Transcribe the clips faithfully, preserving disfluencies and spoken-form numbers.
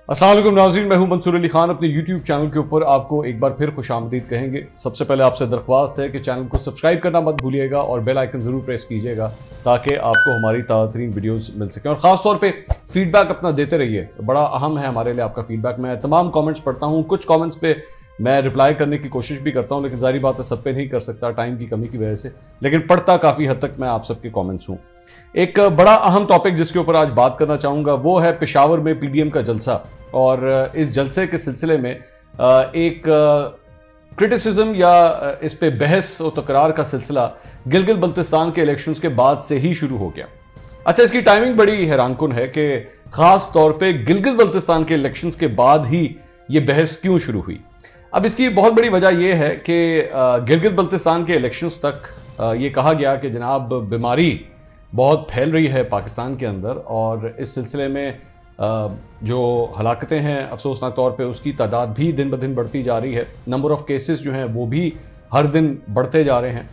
अस्सलाम वालेकुम नाज़रीन, मैं हूं मंसूर अली खान। अपने यूट्यूब चैनल के ऊपर आपको एक बार फिर खुशामदीद कहेंगे। सबसे पहले आपसे दरख्वास्त है कि चैनल को सब्सक्राइब करना मत भूलिएगा और बेल आइकन ज़रूर प्रेस कीजिएगा ताकि आपको हमारी ताज़ा तरीन वीडियोज़ मिल सकें। और ख़ास तौर पे फीडबैक अपना देते रहिए, बड़ा अहम है हमारे लिए आपका फीडबैक। मैं तमाम कॉमेंट्स पढ़ता हूँ, कुछ कॉमेंट्स पे मैं रिप्लाई करने की कोशिश भी करता हूँ, लेकिन जारी बात है सब पे नहीं कर सकता टाइम की कमी की वजह से, लेकिन पढ़ता काफ़ी हद तक मैं आप सबके कॉमेंट्स हूँ। एक बड़ा अहम टॉपिक जिसके ऊपर आज बात करना चाहूँगा वो है पेशावर में पीडीएम का जलसा। और इस जलसे के सिलसिले में एक क्रिटिसिज्म या इस पे बहस और तकरार का सिलसिला गिलगित बल्तिस्तान के इलेक्शंस के बाद से ही शुरू हो गया। अच्छा, इसकी टाइमिंग बड़ी हैरानकुन है कि खास तौर पे गिलगित बल्तिस्तान के इलेक्शंस के बाद ही ये बहस क्यों शुरू हुई। अब इसकी बहुत बड़ी वजह यह है कि गिलगित बल्तिस्तान के इलेक्शंस तक ये कहा गया कि जनाब बीमारी बहुत फैल रही है पाकिस्तान के अंदर, और इस सिलसिले में जो हलाकतें हैं अफसोसनाक तौर पे उसकी तादाद भी दिन ब दिन बढ़ती जा रही है। नंबर ऑफ केसेस जो हैं वो भी हर दिन बढ़ते जा रहे हैं।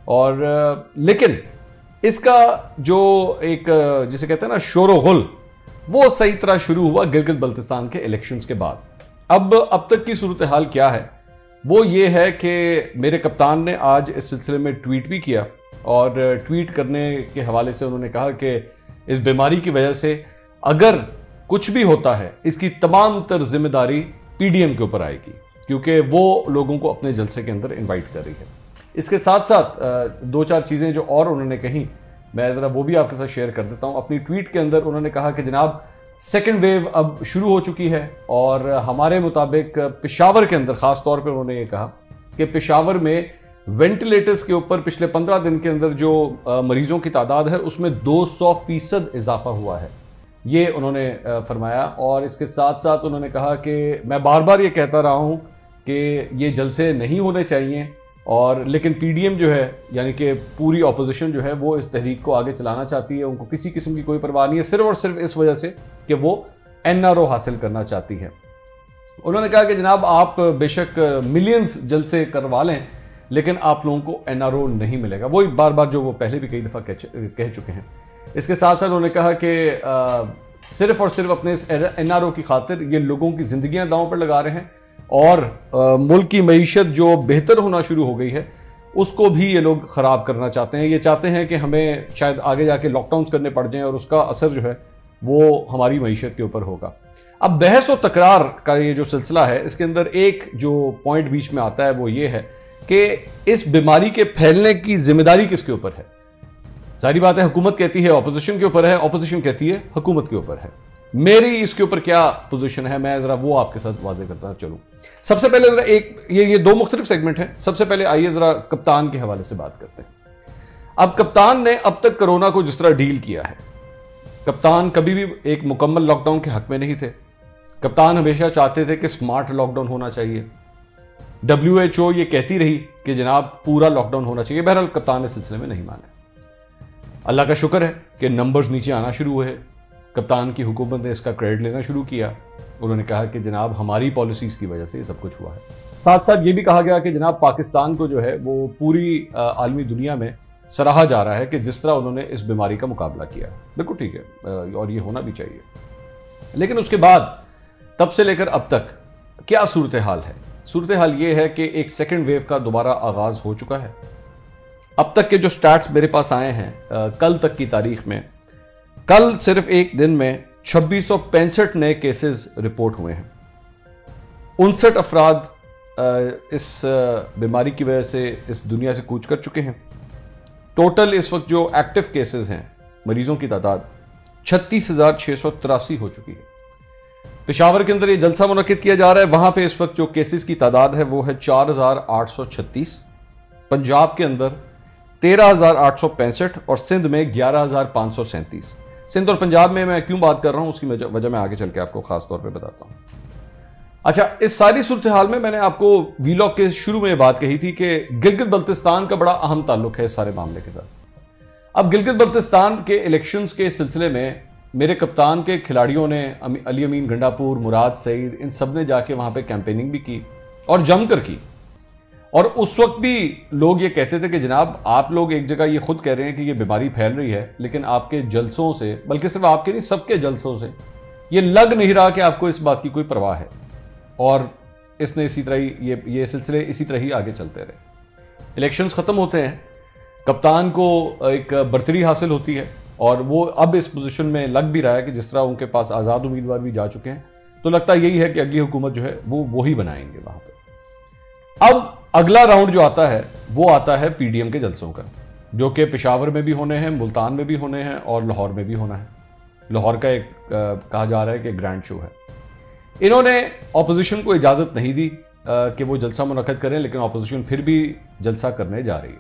और लेकिन इसका जो एक जिसे कहते हैं ना शोर गुल, वो सही तरह शुरू हुआ गिलगित बल्तिस्तान के इलेक्शंस के बाद। अब अब तक की सूरत हाल क्या है वो ये है कि मेरे कप्तान ने आज इस सिलसिले में ट्वीट भी किया, और ट्वीट करने के हवाले से उन्होंने कहा कि इस बीमारी की वजह से अगर कुछ भी होता है इसकी तमाम तर जिम्मेदारी पीडीएम के ऊपर आएगी, क्योंकि वो लोगों को अपने जलसे के अंदर इनवाइट कर रही है। इसके साथ साथ दो चार चीज़ें जो और उन्होंने कही, मैं ज़रा वो भी आपके साथ शेयर कर देता हूँ। अपनी ट्वीट के अंदर उन्होंने कहा कि जनाब सेकेंड वेव अब शुरू हो चुकी है, और हमारे मुताबिक पेशावर के अंदर ख़ास तौर पर उन्होंने ये कहा कि पेशावर में वेंटिलेटर्स के ऊपर पिछले पंद्रह दिन के अंदर जो मरीजों की तादाद है उसमें दो सौ फीसद इजाफा हुआ है, ये उन्होंने फरमाया। और इसके साथ साथ उन्होंने कहा कि मैं बार बार ये कहता रहा हूँ कि ये जलसे नहीं होने चाहिए, और लेकिन पीडीएम जो है यानी कि पूरी अपोजिशन जो है वो इस तहरीक को आगे चलाना चाहती है। उनको किसी किस्म की कोई परवाह नहीं है, सिर्फ और सिर्फ इस वजह से कि वो एनआरओ हासिल करना चाहती है। उन्होंने कहा कि जनाब आप बेशक मिलियंस जलसे करवा लें, लेकिन आप लोगों को एनआरओ नहीं मिलेगा। वही बार बार जो वो पहले भी कई दफ़ा कह चुके हैं। इसके साथ साथ उन्होंने कहा कि सिर्फ और सिर्फ अपने इस एनआरओ की खातिर ये लोगों की जिंदगियां दांव पर लगा रहे हैं, और आ, मुल्क की मईशत जो बेहतर होना शुरू हो गई है उसको भी ये लोग ख़राब करना चाहते हैं। ये चाहते हैं कि हमें शायद आगे जाके लॉकडाउन करने पड़ जाएं और उसका असर जो है वो हमारी मईशत के ऊपर होगा। अब बहस और तकरार का ये जो सिलसिला है, इसके अंदर एक जो पॉइंट बीच में आता है वो ये है कि इस बीमारी के फैलने की जिम्मेदारी किसके ऊपर है। सारी बात है, हुकूमत कहती है ऑपोजिशन के ऊपर है, ऑपोजिशन कहती है हुकूमत के ऊपर है। मेरी इसके ऊपर क्या पोजीशन है मैं जरा वो आपके साथ वादे करता चलूं। सबसे पहले जरा एक ये ये दो मुख्तलिफ सेगमेंट हैं। सबसे पहले आइए जरा कप्तान के हवाले से बात करते हैं। अब कप्तान ने अब तक कोरोना को जिस तरह डील किया है, कप्तान कभी भी एक मुकम्मल लॉकडाउन के हक में नहीं थे। कप्तान हमेशा चाहते थे कि स्मार्ट लॉकडाउन होना चाहिए। डब्ल्यू एच ओ ये कहती रही कि जनाब पूरा लॉकडाउन होना चाहिए, बहरहाल कप्तान इस सिलसिले में नहीं माने। अल्लाह का शुक्र है कि नंबर्स नीचे आना शुरू हुए। कप्तान की हुकूमत ने इसका क्रेडिट लेना शुरू किया। उन्होंने कहा कि जनाब हमारी पॉलिसीज की वजह से ये सब कुछ हुआ है। साथ साथ ये भी कहा गया कि जनाब पाकिस्तान को जो है वो पूरी आलमी दुनिया में सराहा जा रहा है कि जिस तरह उन्होंने इस बीमारी का मुकाबला किया। बिल्कुल ठीक है, और ये होना भी चाहिए। लेकिन उसके बाद तब से लेकर अब तक क्या सूरत हाल है? सूरत हाल ये है कि एक सेकेंड वेव का दोबारा आगाज हो चुका है। अब तक के जो स्टैट्स मेरे पास आए हैं आ, कल तक की तारीख में, कल सिर्फ एक दिन में छब्बीस सौ पैंसठ नए केसेस रिपोर्ट हुए हैं। उनसठ अफराद इस बीमारी की वजह से इस दुनिया से कूच कर चुके हैं। टोटल इस वक्त जो एक्टिव केसेस हैं मरीजों की तादाद छत्तीस हजार छह सौ तिरासी हो चुकी है। पेशावर के अंदर ये जलसा मुनक्किद किया जा रहा है, वहां पे इस वक्त जो केसेस की तादाद है वो है चार हजार आठ सौ छत्तीस। पंजाब के अंदर तेरह हजार आठ सौ पैंसठ और सिंध में ग्यारह हजार पांच सौ सैंतीस। सिंध और पंजाब में मैं क्यों बात कर रहा हूं उसकी वजह मैं आगे चल के आपको खास तौर पे बताता हूं। अच्छा, इस सारी सूरत हाल में मैंने आपको वीलॉग के शुरू में बात कही थी कि गिलगित बल्तिस्तान का बड़ा अहम ताल्लुक है इस सारे मामले के साथ। अब गिलगित बल्तिस्तान के इलेक्शंस के सिलसिले में मेरे कप्तान के खिलाड़ियों ने, अली अमीन गंडापुर, मुराद सईद, इन सब ने जाके वहां पे कैंपेनिंग भी की और जमकर की। और उस वक्त भी लोग ये कहते थे कि जनाब आप लोग एक जगह ये खुद कह रहे हैं कि ये बीमारी फैल रही है, लेकिन आपके जलसों से, बल्कि सिर्फ आपके नहीं सबके जलसों से ये लग नहीं रहा कि आपको इस बात की कोई परवाह है, और इसने इसी तरह ही ये ये सिलसिले इसी तरह ही आगे चलते रहे। इलेक्शंस खत्म होते हैं, कप्तान को एक बर्तरी हासिल होती है और वो अब इस पोजीशन में लग भी रहा है कि जिस तरह उनके पास आज़ाद उम्मीदवार भी जा चुके हैं, तो लगता यही है कि अगली हुकूमत जो है वो वो ही बनाएंगे वहां पे। अब अगला राउंड जो आता है वो आता है पीडीएम के जलसों का, जो कि पेशावर में भी होने हैं, मुल्तान में भी होने हैं और लाहौर में भी होना है। लाहौर का एक आ, कहा जा रहा है कि ग्रैंड शो है। इन्होंने ऑपोजिशन को इजाजत नहीं दी आ, कि वो जलसा मुनक्कद करें, लेकिन ऑपोजिशन फिर भी जलसा करने जा रही है।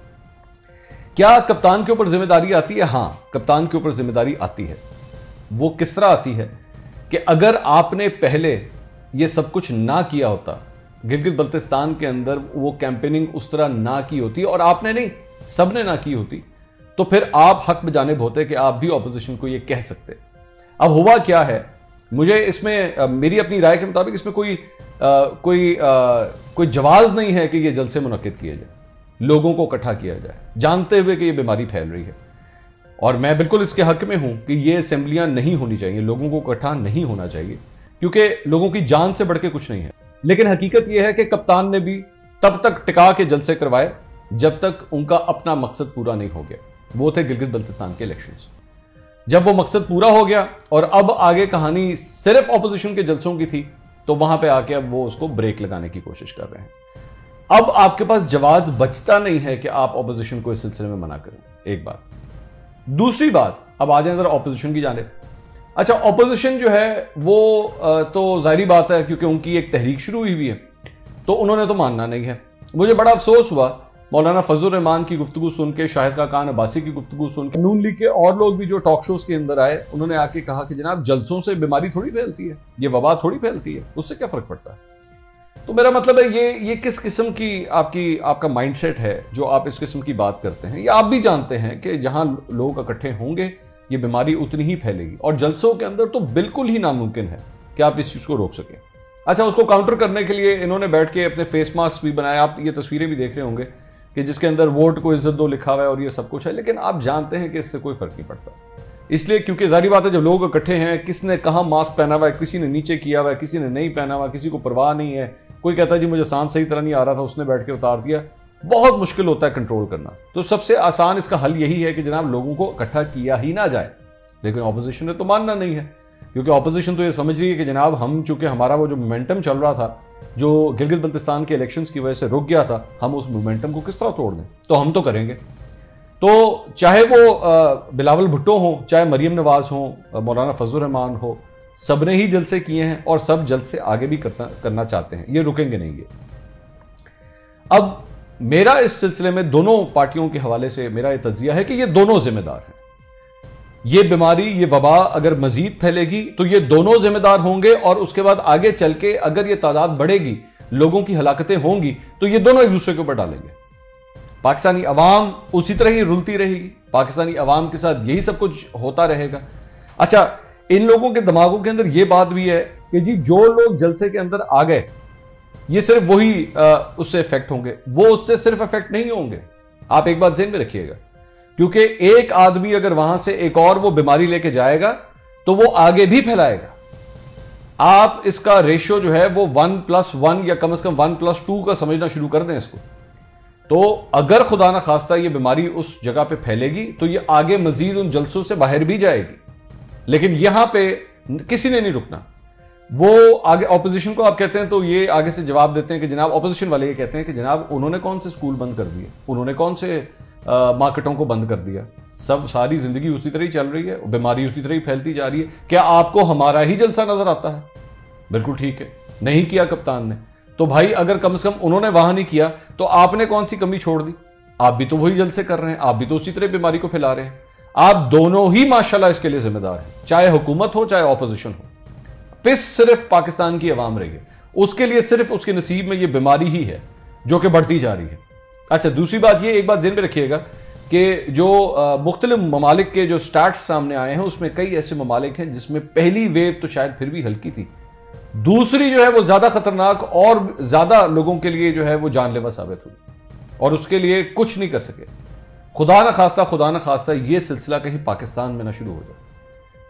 क्या कप्तान के ऊपर जिम्मेदारी आती है? हां, कप्तान के ऊपर जिम्मेदारी आती है। वो किस तरह आती है कि अगर आपने पहले ये सब कुछ ना किया होता, गिलगित बल्तिस्तान के अंदर वो कैंपेनिंग उस तरह ना की होती, और आपने नहीं, सबने ना की होती, तो फिर आप हक में जानिब होते कि आप भी ऑपोजिशन को ये कह सकते। अब हुआ क्या है, मुझे इसमें मेरी अपनी राय के मुताबिक इसमें कोई आ, कोई आ, कोई जवाज नहीं है कि ये जलसे मुनक्किद किए जाए, लोगों को इकट्ठा किया जाए, जानते हुए कि ये बीमारी फैल रही है। और मैं बिल्कुल इसके हक में हूं कि ये असेंबलियां नहीं होनी चाहिए, लोगों को इकट्ठा नहीं होना चाहिए, क्योंकि लोगों की जान से बढ़ के कुछ नहीं है। लेकिन हकीकत यह है कि कप्तान ने भी तब तक टिका के जलसे करवाए जब तक उनका अपना मकसद पूरा नहीं हो गया। वो थे गिलगित बल्तिस्तान के इलेक्शंस। जब वो मकसद पूरा हो गया और अब आगे कहानी सिर्फ ऑपोजिशन के जलसों की थी, तो वहां पे आके अब वो उसको ब्रेक लगाने की कोशिश कर रहे हैं। अब आपके पास जवाब बचता नहीं है कि आप ऑपोजिशन को इस सिलसिले में मना करें। एक बात। दूसरी बात, अब आ जाए जरा ऑपोजिशन की जानिब। अच्छा, ऑपोजिशन जो है वो तो जाहिर बात है, क्योंकि उनकी एक तहरीक शुरू हुई हुई है, तो उन्होंने तो मानना नहीं है। मुझे बड़ा अफसोस हुआ मौलाना फजल रहमान की गुफ्तगू सुन के, शाहिद खाकान अब्बासी की गुफ्तगू सुन के, नून लीग के और लोग भी जो टॉक शोज के अंदर आए, उन्होंने आके कहा कि जनाब जलसों से बीमारी थोड़ी फैलती है, ये वबा थोड़ी फैलती है, उससे क्या फर्क पड़ता है। तो मेरा मतलब है ये ये किस किस्म की आपकी आपका माइंडसेट है जो आप इस किस्म की बात करते हैं। या आप भी जानते हैं कि जहां लोग इकट्ठे होंगे ये बीमारी उतनी ही फैलेगी, और जलसों के अंदर तो बिल्कुल ही नामुमकिन है कि आप इस चीज को रोक सकें। अच्छा, उसको काउंटर करने के लिए इन्होंने बैठ के अपने फेस मास्क भी बनाए, आप ये तस्वीरें भी देख रहे होंगे कि जिसके अंदर वोट को इज्जत दो लिखा हुआ है और ये सब कुछ है, लेकिन आप जानते हैं कि इससे कोई फर्क नहीं पड़ता। इसलिए क्योंकि जाहिर बात है, जब लोग इकट्ठे हैं, किसने कहां मास्क पहना हुआ है, किसी ने नीचे किया हुआ है, किसी ने नहीं पहना हुआ, किसी को परवाह नहीं है। कोई कहता है जी मुझे सांस सही तरह नहीं आ रहा था, उसने बैठ के उतार दिया। बहुत मुश्किल होता है कंट्रोल करना। तो सबसे आसान इसका हल यही है कि जनाब लोगों को इकट्ठा किया ही ना जाए। लेकिन ऑपोजिशन ने तो मानना नहीं है, क्योंकि ऑपोजिशन तो ये समझ रही है कि जनाब हम, चूंकि हमारा वो जो मोमेंटम चल रहा था, जो गिलगित बल्तिस्तान के इलेक्शंस की वजह से रुक गया था, हम उस मोमेंटम को किस तरह तोड़ दें, तो हम तो करेंगे। तो चाहे वो बिलावल भुट्टो हो, चाहे मरियम नवाज हो, मौलाना फजल रहमान हो, सब ने ही जलसे किए हैं और सब जलसे आगे भी करना करना चाहते हैं, ये रुकेंगे नहीं ये। अब मेरा इस सिलसिले में दोनों पार्टियों के हवाले से मेरा यह तज्जिया है कि ये दोनों जिम्मेदार हैं। ये बीमारी, ये वबा अगर मजीद फैलेगी तो ये दोनों जिम्मेदार होंगे, और उसके बाद आगे चल के अगर ये तादाद बढ़ेगी, लोगों की हलाकतें होंगी, तो ये दोनों एक दूसरे के ऊपर डालेंगे। पाकिस्तानी अवाम उसी तरह ही रुलती रहेगी, पाकिस्तानी अवाम के साथ यही सब कुछ होता रहेगा। अच्छा, इन लोगों के दिमागों के अंदर यह बात भी है कि जी जो लोग जलसे के अंदर आ गए, ये सिर्फ वही आ, उससे इफेक्ट होंगे, वो उससे सिर्फ इफेक्ट नहीं होंगे। आप एक बात ज़हन में रखिएगा, क्योंकि एक आदमी अगर वहां से एक और वो बीमारी लेके जाएगा तो वो आगे भी फैलाएगा। आप इसका रेशियो जो है वो वन प्लस वन या कम से कम वन प्लस टू का समझना शुरू कर दें इसको। तो अगर खुदा ना खास्ता ये बीमारी उस जगह पे फैलेगी तो ये आगे मजीद उन जलसों से बाहर भी जाएगी। लेकिन यहां पे किसी ने नहीं रुकना। वो आगे ऑपोजिशन को आप कहते हैं तो ये आगे से जवाब देते हैं कि जनाब, ऑपोजिशन वाले ये कहते हैं कि जनाब उन्होंने कौन से स्कूल बंद कर दिए, उन्होंने कौन से मार्केटों को बंद कर दिया, सब सारी जिंदगी उसी तरह ही चल रही है, बीमारी उसी तरह ही फैलती जा रही है। क्या आपको हमारा ही जलसा नजर आता है? बिल्कुल ठीक है, नहीं किया कप्तान ने, तो भाई अगर कम से कम उन्होंने वहां नहीं किया तो आपने कौन सी कमी छोड़ दी? आप भी तो वही जलसे कर रहे हैं, आप भी तो उसी तरह बीमारी को फैला रहे हैं। आप दोनों ही माशाल्लाह इसके लिए जिम्मेदार हैं, चाहे हुकूमत हो चाहे ऑपोजिशन हो। पिस सिर्फ पाकिस्तान की अवाम रही है, उसके लिए सिर्फ उसके नसीब में यह बीमारी ही है जो कि बढ़ती जा रही है। अच्छा, दूसरी बात ये, एक बात ज़हन में रखिएगा कि जो मुख्तलिफ ममालिक के जो स्टैट्स सामने आए हैं उसमें कई ऐसे ममालिक हैं जिसमें पहली वेव तो शायद फिर भी हल्की थी, दूसरी जो है वो ज्यादा खतरनाक और ज्यादा लोगों के लिए जो है वो जानलेवा साबित हुई, और उसके लिए कुछ नहीं कर सके। खुदा न खास्ता खुदा न खास्ता ये सिलसिला कहीं पाकिस्तान में ना शुरू हो जाए,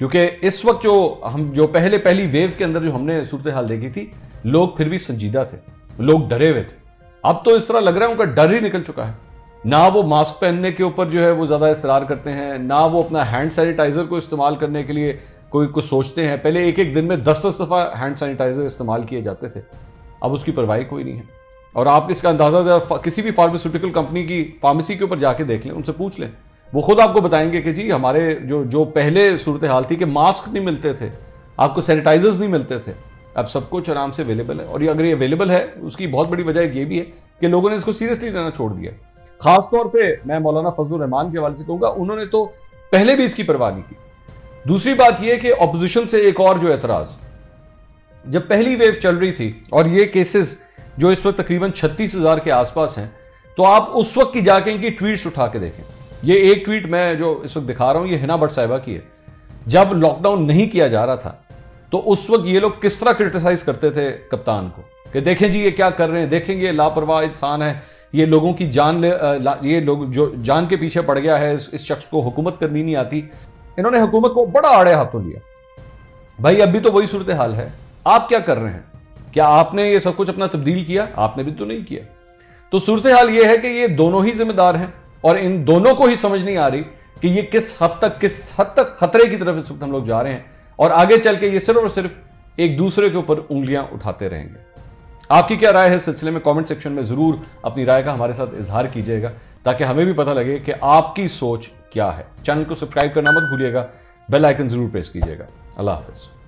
क्योंकि इस वक्त जो हम जो पहले पहली वेव के अंदर जो हमने सूरत हाल देखी थी, लोग फिर भी संजीदा थे, लोग डरे हुए थे। अब तो इस तरह लग रहा है उनका डर ही निकल चुका है। ना वो मास्क पहनने के ऊपर जो है वो ज्यादा इसरार करते हैं, ना वो अपना हैंड सैनिटाइजर को इस्तेमाल करने के लिए कोई कुछ सोचते हैं। पहले एक एक दिन में दस दस दफा हैंड सैनिटाइजर इस्तेमाल किए जाते थे, अब उसकी परवाही कोई नहीं है। और आप इसका अंदाजा जरा किसी भी फार्मास्यूटिकल कंपनी की फार्मेसी के ऊपर जाके देख लें, उनसे पूछ लें, वो खुद आपको बताएंगे कि जी हमारे जो जो पहले सूरत हाल थी कि मास्क नहीं मिलते थे, आपको सैनिटाइजर्स नहीं मिलते थे, अब सब कुछ आराम से अवेलेबल है। और ये अगर ये अवेलेबल है, उसकी बहुत बड़ी वजह ये भी है कि लोगों ने इसको सीरियसली लेना छोड़ दिया। खासतौर पे मैं मौलाना फजलुर रहमान के हवाले से कहूंगा, उन्होंने तो पहले भी इसकी परवाह नहीं की। दूसरी बात यह कि ऑपोजिशन से एक और जो एतराज, जब पहली वेव चल रही थी और ये केसेस जो इस वक्त तकरीबन छत्तीस हजार के आसपास हैं, तो आप उस वक्त की जाके इनकी ट्वीट्स उठा के देखें। ये एक ट्वीट मैं जो इस वक्त दिखा रहा हूं, ये हिना भट्ट साहिबा की है। जब लॉकडाउन नहीं किया जा रहा था तो उस वक्त ये लोग किस तरह क्रिटिसाइज करते थे कप्तान को कि देखें जी ये क्या कर रहे हैं, देखेंगे ये लापरवाह इंसान है, ये लोगों की जान ले, ये लोग जो जान के पीछे पड़ गया है, इस शख्स को हुकूमत करनी नहीं आती। इन्होंने हुकूमत को बड़ा आड़े हाथों लिया। भाई अभी तो वही सूरत हाल है, आप क्या कर रहे हैं? क्या आपने ये सब कुछ अपना तब्दील किया? आपने भी तो नहीं किया। तो सूरत हाल ये है कि ये दोनों ही जिम्मेदार हैं और इन दोनों को ही समझ नहीं आ रही कि ये किस हद तक किस हद तक खतरे की तरफ इस वक्त हम लोग जा रहे हैं, और आगे चल के ये सिर्फ और सिर्फ एक दूसरे के ऊपर उंगलियां उठाते रहेंगे। आपकी क्या राय है इस सिलसिले में? कमेंट सेक्शन में जरूर अपनी राय का हमारे साथ इजहार कीजिएगा, ताकि हमें भी पता लगे कि आपकी सोच क्या है। चैनल को सब्सक्राइब करना मत भूलिएगा, बेल आइकन जरूर प्रेस कीजिएगा। अल्लाह हाफिज।